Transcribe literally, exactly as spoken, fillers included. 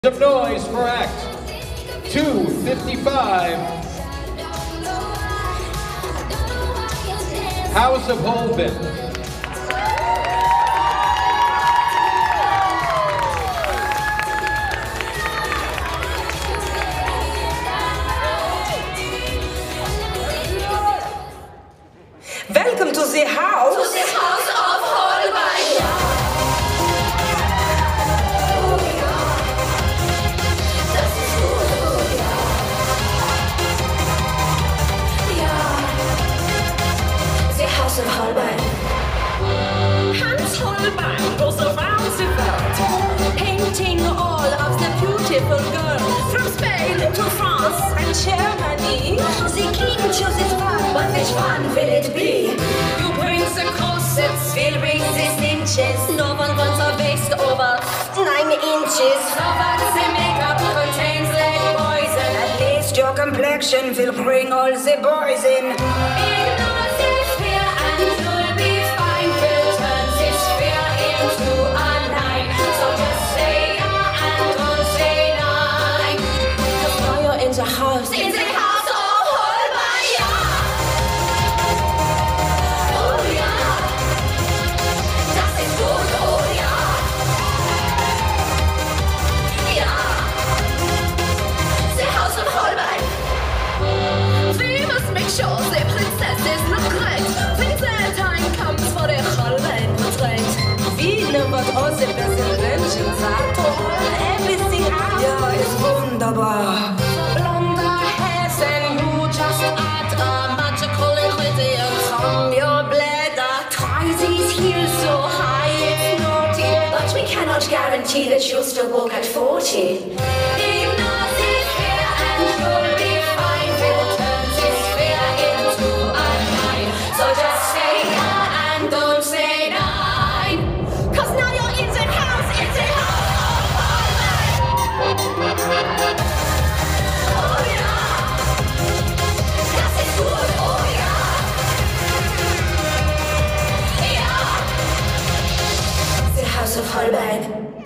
Of noise for Act two fifty-five, House of Holbein. Welcome to the house. To the House of Holbein. House of Holbein. Hans Holbein goes around the world, painting all of the beautiful girls from Spain to France and Germany. The king chooses one, but which one will it be? You bring the corsets, We'll bring the cinches. no one wants a waist over Nine inches. no one the makeup contains lead poison. At least your complexion will bring all the boys in. Ignore the fear and you'll be fine. We'll turn this fear into a line. So just say yeah and don't say nine. 'Cause now you're in the house. In the House of Holbein, yeah. Oh yeah. Das ist gut, oh ja. Ja. The House of Holbein. We must make sure the princesses look great when the time comes for the Holbein portrait. We know what all the presidentials are to hold everything up. Ja, ist wunderbar. Blonder hairs and you just add a magical ingredient from your bladder. Try these heels so high, it's naughty. But we cannot guarantee that you'll still walk at forty. Ignore the fear and you'll be fine. We'll turn this fear into a line. So just say yeah and don't say nine. 'Cause now you're in the house, in the house of Holbein. Oh ja. Das ist gut, oh ja. Ja. The House of Holbein.